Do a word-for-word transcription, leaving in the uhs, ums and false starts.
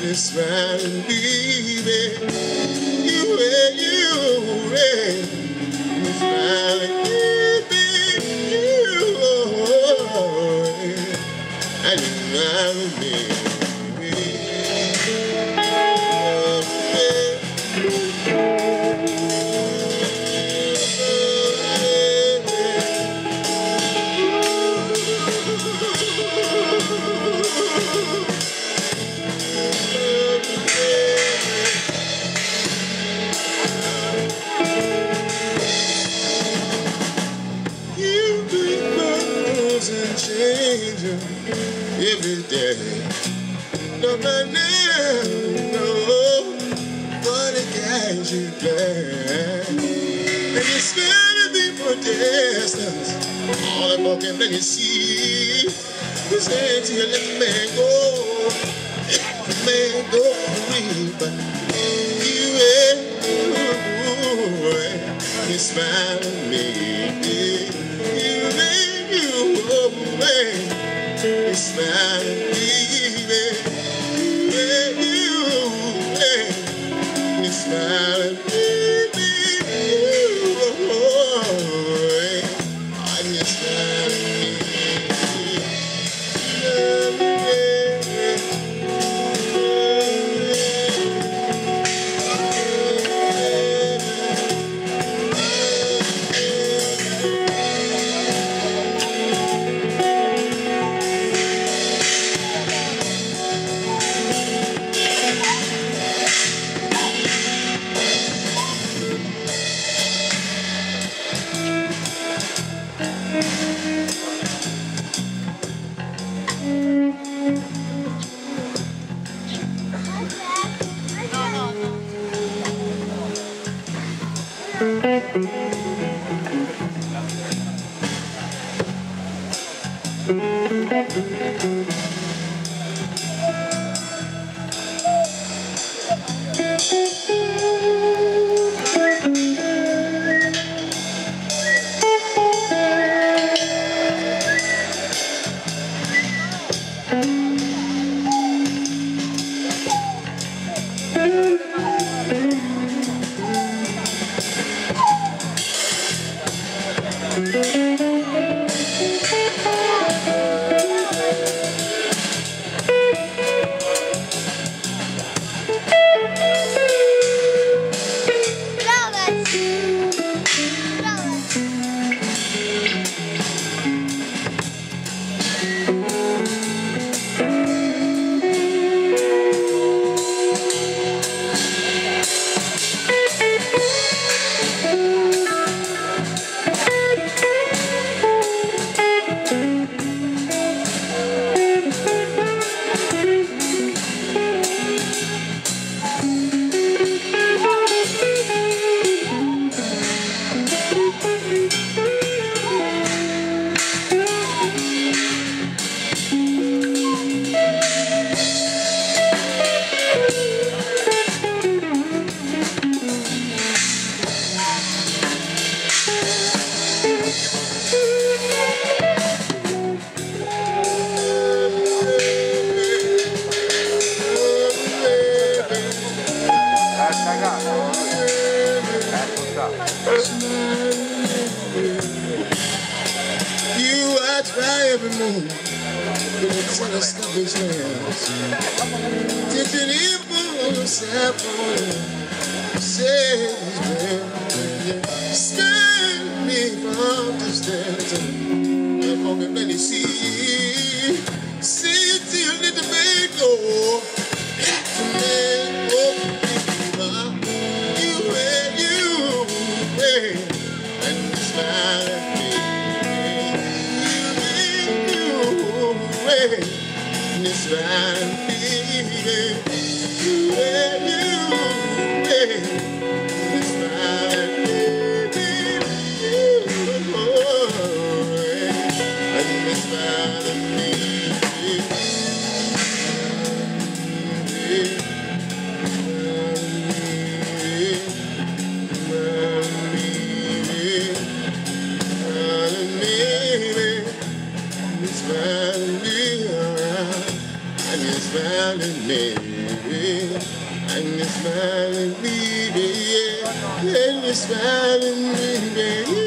smiling, baby. You way, you way. You smiling, baby. You way. And you smiling, baby. Every day, nobody knows what it got you back. And you spend me for distance, all the broken that you see. You say to you, let the man go, let the man go free. But you ain't, you smile at me. You make you away. You smile at me, baby. You, you smile at me, baby. Oh, and you smile at me. and you smile at me, and you smile at me, baby, and you smile at me, baby.